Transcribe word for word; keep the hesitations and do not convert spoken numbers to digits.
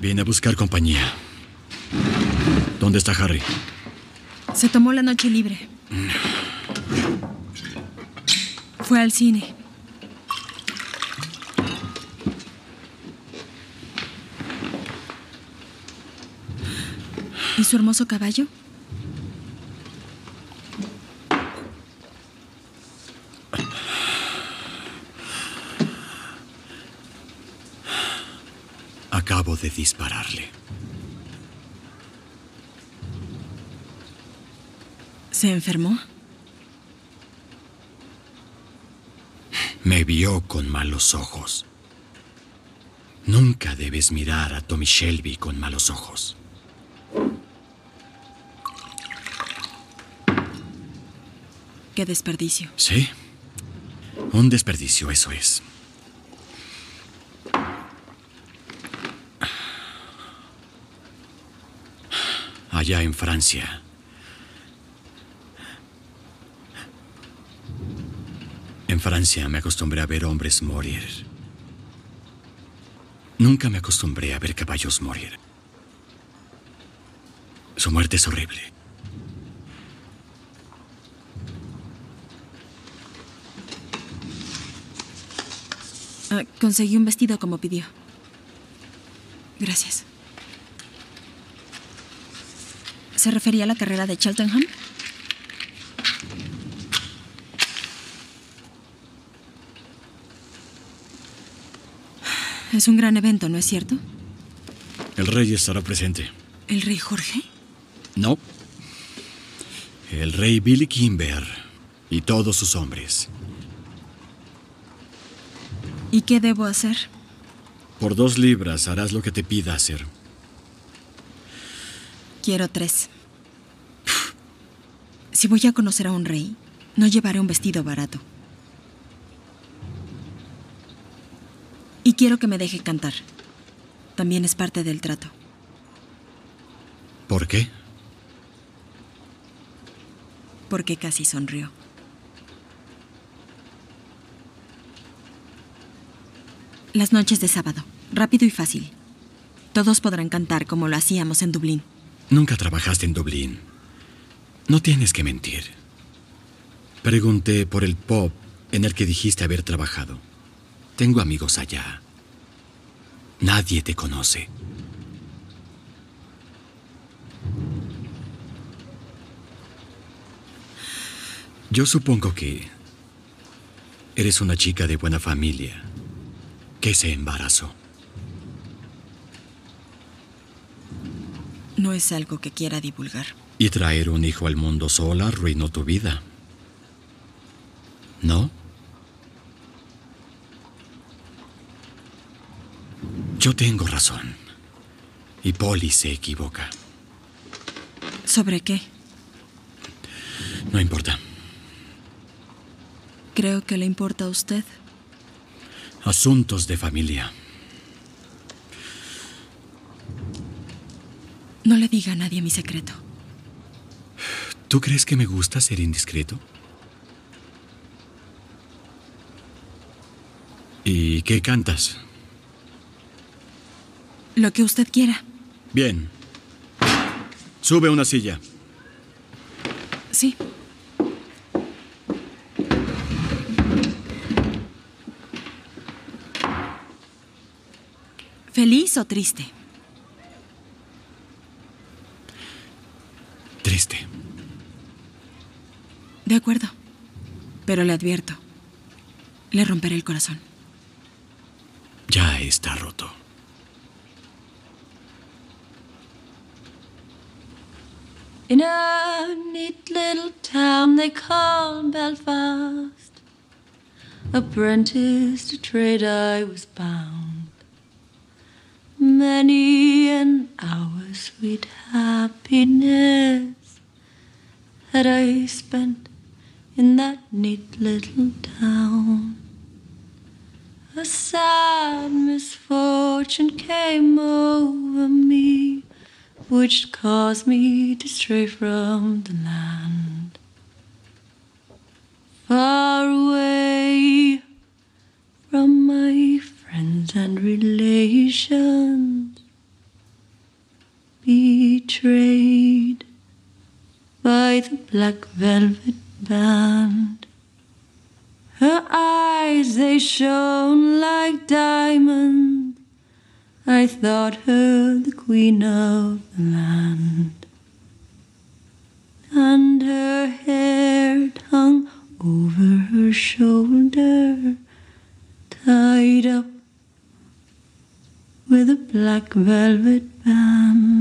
Vine a buscar compañía. ¿Dónde está Harry? Se tomó la noche libre. Fue al cine. ¿Y su hermoso caballo? Acabo de dispararle. ¿Se enfermó? Me vio con malos ojos. Nunca debes mirar a Tommy Shelby con malos ojos. Qué desperdicio. ¿Sí? Un desperdicio, eso es. Allá en Francia. En Francia me acostumbré a ver hombres morir. Nunca me acostumbré a ver caballos morir. Su muerte es horrible. Uh, conseguí un vestido como pidió. Gracias. ¿Se refería a la carrera de Cheltenham? Es un gran evento, ¿no es cierto? El rey estará presente. ¿El rey Jorge? No. El rey Billy Kimber y todos sus hombres. ¿Y qué debo hacer? Por dos libras harás lo que te pida hacer. Quiero tres. Si voy a conocer a un rey, no llevaré un vestido barato. Y quiero que me deje cantar. También es parte del trato. ¿Por qué? Porque casi sonrió. Las noches de sábado, rápido y fácil. Todos podrán cantar como lo hacíamos en Dublín. Nunca trabajaste en Dublín. No tienes que mentir. Pregunté por el pub en el que dijiste haber trabajado. Tengo amigos allá. Nadie te conoce. Yo supongo que eres una chica de buena familia que se embarazó. No es algo que quiera divulgar. Y traer un hijo al mundo sola arruinó tu vida. ¿No? Yo tengo razón. Y Polly se equivoca. ¿Sobre qué? No importa. Creo que le importa a usted. Asuntos de familia. No le diga a nadie mi secreto. ¿Tú crees que me gusta ser indiscreto? ¿Y qué cantas? Lo que usted quiera. Bien. Sube una silla. Sí. ¿Feliz o triste? Triste. De acuerdo. Pero le advierto, le romperé el corazón. Ya está roto. In a neat little town they call Belfast, apprentice to trade I was bound. Many an hour sweet happiness that I spent in that neat little town. A sad misfortune came over me, which caused me to stray from the land. Far away from my friends and relations, betrayed by the black velvet band. Her eyes, they shone like diamonds. I thought her the queen of the land. And her hair hung over her shoulder, tied up with a black velvet band.